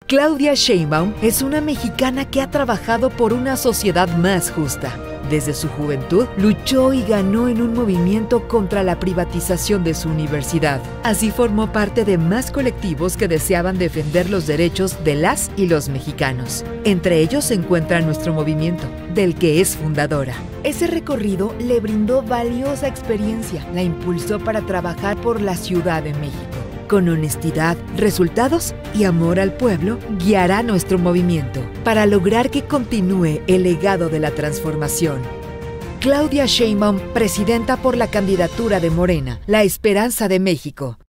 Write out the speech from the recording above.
Claudia Sheinbaum es una mexicana que ha trabajado por una sociedad más justa. Desde su juventud, luchó y ganó en un movimiento contra la privatización de su universidad. Así formó parte de más colectivos que deseaban defender los derechos de las y los mexicanos. Entre ellos se encuentra nuestro movimiento, del que es fundadora. Ese recorrido le brindó valiosa experiencia, la impulsó para trabajar por la Ciudad de México. Con honestidad, resultados y amor al pueblo, guiará nuestro movimiento para lograr que continúe el legado de la transformación. Claudia Sheinbaum, presidenta por la candidatura de Morena, la esperanza de México.